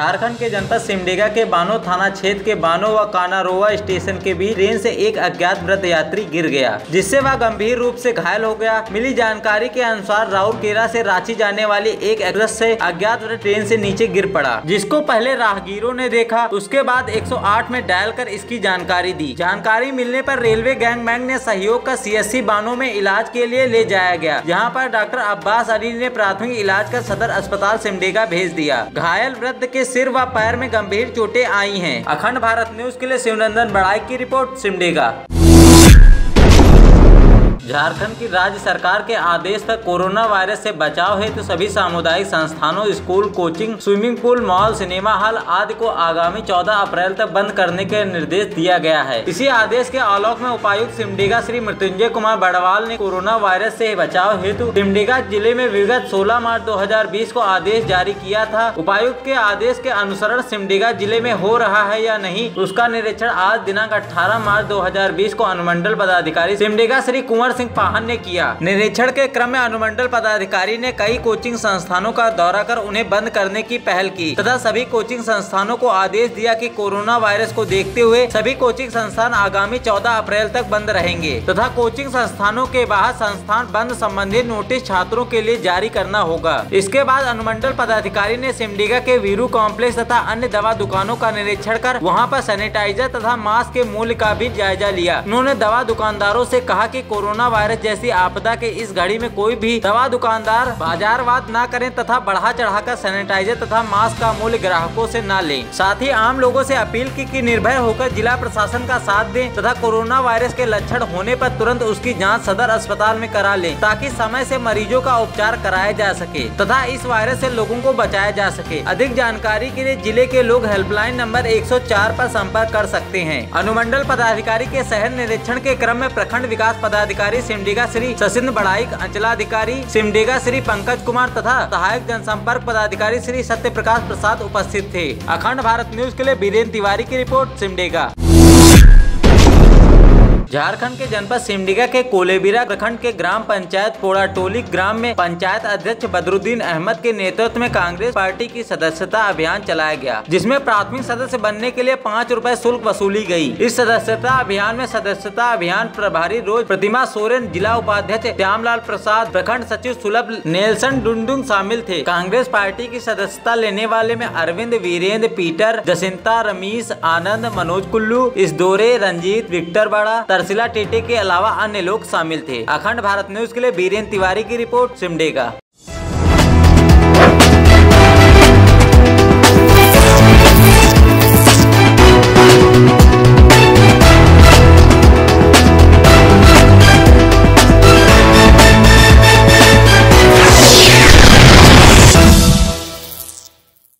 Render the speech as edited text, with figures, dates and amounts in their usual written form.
झारखंड के जनपद सिमडेगा के बानो थाना क्षेत्र के बानो व कानारोवा स्टेशन के बीच ट्रेन से एक अज्ञात व्रत यात्री गिर गया, जिससे वह गंभीर रूप से घायल हो गया। मिली जानकारी के अनुसार राउरकेला से रांची जाने वाली एक एक्सप्रेस से अज्ञात व्रत ट्रेन से नीचे गिर पड़ा, जिसको पहले राहगीरों ने देखा। उसके बाद 108 में डायल कर इसकी जानकारी दी। जानकारी मिलने पर रेलवे गैंगमैन ने सहयोग का CSC बानो में इलाज के लिए ले जाया गया, जहाँ पर डॉक्टर अब्बास अली ने प्राथमिक इलाज कर सदर अस्पताल सिमडेगा भेज दिया। घायल वृद्ध के सिर व पैर में गंभीर चोटें आई हैं। अखंड भारत न्यूज के लिए शिवनंदन बड़ाई की रिपोर्ट, सिमडेगा। झारखंड की राज्य सरकार के आदेश पर कोरोना वायरस से बचाव हेतु तो सभी सामुदायिक संस्थानों, school, coaching, swimming pool, mall, cinema hall आदि को आगामी 14 अप्रैल तक बंद करने के निर्देश दिया गया है। इसी आदेश के आलोक में उपायुक्त सिमडेगा श्री मृत्युंजय कुमार बड़वाल ने कोरोना वायरस से बचाव हेतु सिमडेगा जिले में विगत 16 मार्च 2020 को आदेश जारी किया था। उपायुक्त के आदेश के अनुसरण सिमडेगा जिले में हो रहा है या नहीं, उसका निरीक्षण आज दिनांक 18 मार्च 2020 को अनुमंडल पदाधिकारी सिमडेगा श्री कुंवर सिंह पाहन ने किया। निरीक्षण के क्रम में अनुमंडल पदाधिकारी ने कई कोचिंग संस्थानों का दौरा कर उन्हें बंद करने की पहल की तथा सभी कोचिंग संस्थानों को आदेश दिया कि कोरोना वायरस को देखते हुए सभी कोचिंग संस्थान आगामी 14 अप्रैल तक बंद रहेंगे तथा कोचिंग संस्थानों के बाहर संस्थान बंद संबंधित नोटिस छात्रों के लिए जारी करना होगा। इसके बाद अनुमंडल पदाधिकारी ने सिमडेगा के वीरू कॉम्प्लेक्स तथा अन्य दवा दुकानों का निरीक्षण कर वहाँ पर सैनिटाइजर तथा मास्क के मूल्य का भी जायजा लिया। उन्होंने दवा दुकानदारों से कहा कि कोरोना वायरस जैसी आपदा के इस घड़ी में कोई भी दवा दुकानदार बाजारवाद न करें तथा बढ़ा चढ़ाकर सैनिटाइजर तथा मास्क का मूल्य ग्राहकों से न लें। साथ ही आम लोगों से अपील की कि निर्भय होकर जिला प्रशासन का साथ दें तथा कोरोना वायरस के लक्षण होने पर तुरंत उसकी जांच सदर अस्पताल में करा लें, ताकि समय से मरीजों का उपचार कराया जा सके तथा इस वायरस से लोगों को बचाया जा सके। अधिक जानकारी के लिए जिले के लोग हेल्पलाइन नंबर 104 पर संपर्क कर सकते हैं। अनुमंडल पदाधिकारी के शहर निरीक्षण के क्रम में प्रखंड विकास पदाधिकारी सिमडेगा श्री सचिन बड़ाई, अंचलाधिकारी सिमडेगा श्री पंकज कुमार तथा सहायक जनसंपर्क पदाधिकारी श्री सत्य प्रकाश प्रसाद उपस्थित थे। अखंड भारत न्यूज के लिए बीरेन तिवारी की रिपोर्ट, सिमडेगा। झारखंड के जनपद सिमडेगा के कोलेबिरा प्रखंड के ग्राम पंचायत पोड़ाटोली ग्राम में पंचायत अध्यक्ष बदरुद्दीन अहमद के नेतृत्व में कांग्रेस पार्टी की सदस्यता अभियान चलाया गया, जिसमें प्राथमिक सदस्य बनने के लिए 5 रुपए शुल्क वसूली गई। इस सदस्यता अभियान में सदस्यता अभियान प्रभारी रोज प्रतिमा सोरेन, जिला उपाध्यक्ष श्यामलाल प्रसाद, प्रखंड सचिव सुलभ नेल्सन डुंडुंग शामिल थे। कांग्रेस पार्टी की सदस्यता लेने वाले में Arvind, Virendra, Peter, Jacinta, Ramesh, Anand, Manoj Kullu, Isidore, Ranjit, Victor Bara, Tarsila Tete के अलावा अन्य लोग शामिल थे। अखंड भारत न्यूज के लिए बीरेन तिवारी की रिपोर्ट, सिमडेगा।